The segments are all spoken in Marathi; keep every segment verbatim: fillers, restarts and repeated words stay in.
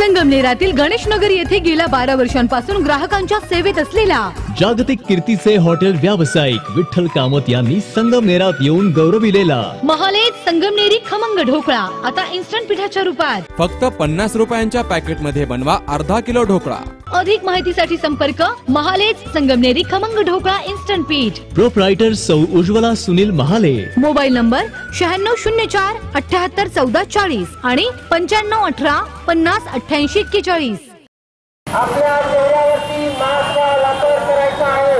संगमनेरातील गणेशनगर येथे गेल्या बारा वर्षांपासून ग्राहकांच्या सेवेत असलेला जागतिक कीर्तीचे हॉटेल व्यावसायिक विठ्ठल कामत यांनी संगमनेरात येऊन गौरविलेला महालेज संगमनेरी खमंग ढोकळा आता इन्स्टंट पिठाच्या रूपात फक्त पन्नास रुपयांच्या पॅकेट मध्ये बनवा अर्धा किलो ढोकळा। अधिक माहितीसाठी संपर्क महालेज संगमनेरी खमंग ढोकळा इन्स्टंट पीठ। प्रोप्रायटर सौ उज्ज्वला सुनील महाले। मोबाईल नंबर शहाण्णव शून्य चार अठ्याहत्तर चौदा चाळीस आणि पंच्याण्णव अठरा पन्नास अठ्ठ्याऐंशी एक्केचाळीस। आपल्या चेहऱ्यावरती मास्कचा वापर करायचा आहे।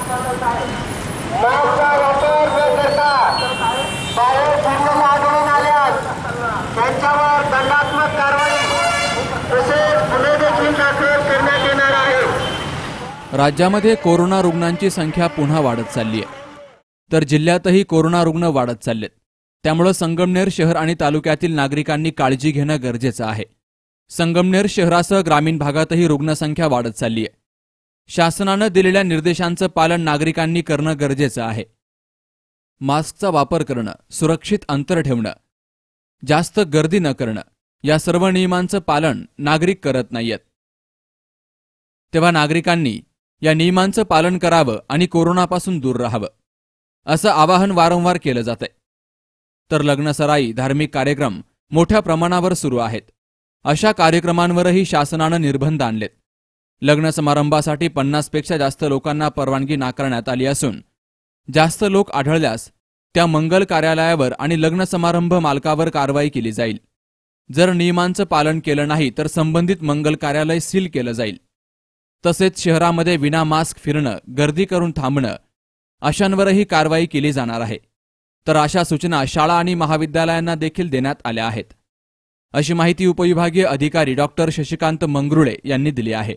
मास्कचा वापर न करता बाहेर फिरलेले आढळून आल्यास त्यांच्यावर दंडात्मक कारवाई तसेच गुन्हे देखील दाखल करण्यात येणार आहे। राज्यामध्ये कोरोना रुग्णांची संख्या पुन्हा वाढत चालली आहे, तर जिल्ह्यातही कोरोना रुग्ण वाढत चाललेत। त्यामुळे संगमनेर शहर आणि तालुक्यातील नागरिकांनी काळजी घेणं गरजेचं आहे। संगमनेर शहरासह ग्रामीण भागातही रुग्णसंख्या वाढत चालली आहे। शासनानं दिलेल्या निर्देशांचं पालन नागरिकांनी करणं गरजेचं आहे। मास्कचा वापर करणं, सुरक्षित अंतर ठेवणं, जास्त गर्दी न करणं या सर्व नियमांचं पालन नागरिक करत नाहीयेत। तेव्हा नागरिकांनी या नियमांचं पालन करावं आणि कोरोनापासून दूर राहावं असं आवाहन वारंवार केलं जातंय। तर लग्नसराई, धार्मिक कार्यक्रम मोठ्या प्रमाणावर सुरू आहेत। अशा कार्यक्रमांवरही शासनानं निर्बंध आणलेत। लग्न समारंभासाठी पन्नास पेक्षा जास्त लोकांना परवानगी नाकारण्यात आली असून जास्त लोक आढळल्यास त्या मंगल कार्यालयावर आणि लग्न समारंभ मालकावर कारवाई केली जाईल। जर नियमांचं पालन केलं नाही तर संबंधित मंगल कार्यालय सील केलं जाईल। तसेच शहरामध्ये विना मास्क फिरणं, गर्दी करून थांबणं अशांवरही कारवाई केली जाणार आहे। तर अशा सूचना शाळा आणि महाविद्यालयांना देखील देण्यात आल्या आहेत, अशी माहिती उपविभागीय अधिकारी डॉक्टर शशिकांत मंगरुळे यांनी दिली आहे।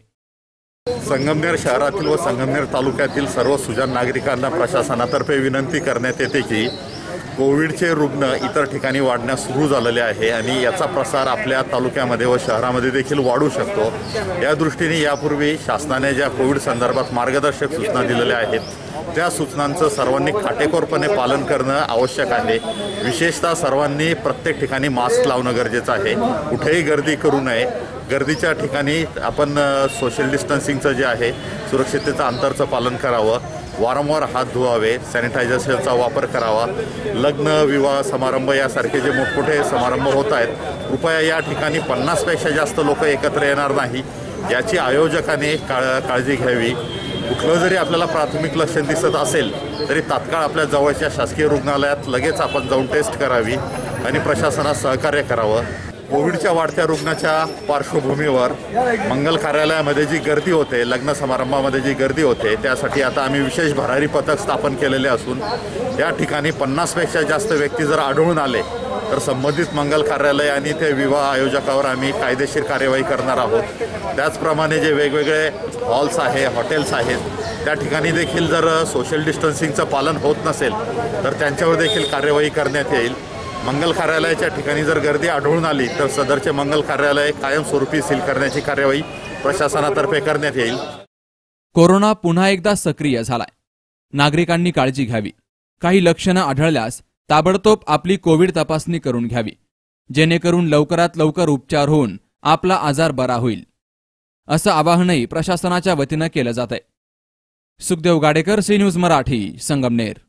संगमनेर शहरातील व संगमनेर तालुक्यातील सर्व सुजाण नागरिकांना प्रशासनातर्फे विनंती करण्यात येते की कोविडचे रुग्ण इतर ठिकाणी वाढण्यास सुरू झालेले आहे आणि याचा प्रसार आपल्या तालुक्यामध्ये व शहरामध्ये देखील वाढू शकतो। या दृष्टीने यापूर्वी शासनाने ज्या कोविड संदर्भात मार्गदर्शक सूचना दिलेल्या आहेत त्या सूचनांचं सर्वांनी काटेकोरपणे पालन करणं आवश्यक आहे। विशेषतः सर्वांनी प्रत्येक ठिकाणी मास्क लावणं गरजेचं आहे। कुठेही गर्दी करू नये। गर्दीच्या ठिकाणी आपण सोशल डिस्टन्सिंगचं जे आहे, सुरक्षिततेचं अंतरचं पालन करावं। वारंवार हात धुवावे, सॅनिटायझरचा वापर करावा। लग्न, विवाह समारंभ यासारखे जे मोठमोठे समारंभ होत आहेत, कृपया या ठिकाणी पन्नासपेक्षा जास्त लोक एकत्र येणार नाही याची आयोजकाने काळ काळजी घ्यावी। कुठलं जरी आपल्याला प्राथमिक लक्षण दिसत असेल तरी तात्काळ आपल्या जवळच्या शासकीय रुग्णालयात लगेच आपण जाऊन टेस्ट करावी आणि प्रशासनास सहकार्य करावं। कोविडच्या वाढत्या रुग्णाच्या पार्श्वभूमीवर मंगल कार्यालयामध्ये जी गर्दी होते, लग्न समारंभामध्ये जी गर्दी होते, त्यासाठी आता आम्ही विशेष भरारी पथक स्थापन केलेले असून या ठिकाणी पन्नासपेक्षा जास्त व्यक्ती जर आढळून आले तर संबंधित मंगल कार्यालय आणि ते विवाह आयोजकावर आम्ही कायदेशीर कार्यवाही करणार आहोत। त्याचप्रमाणे जे वेगवेगळे हॉल्स आहे, हॉटेल्स आहेत, त्या ठिकाणी देखील जर सोशल डिस्टन्सिंगचं पालन होत नसेल तर त्यांच्यावर देखील कार्यवाही करण्यात येईल। मंगल कार्यालयाच्या ठिकाणी जर गर्दी आढळून आली तर सदरचे मंगल कार्यालय कायमस्वरूपी सील करण्याची कार्यवाही प्रशासनातर्फे करण्यात येईल। कोरोना पुन्हा एकदा सक्रिय झालाय। नागरिकांनी काळजी घ्यावी। काही लक्षणं आढळल्यास ताबडतोब आपली कोविड तपासणी करून घ्यावी, जेणेकरून लवकरात लवकर उपचार होऊन आपला आजार बरा होईल, असं आवाहनही प्रशासनाच्या वतीनं केलं जातंय। Sukhdev Gadekar, C news Marathi, Sangamner.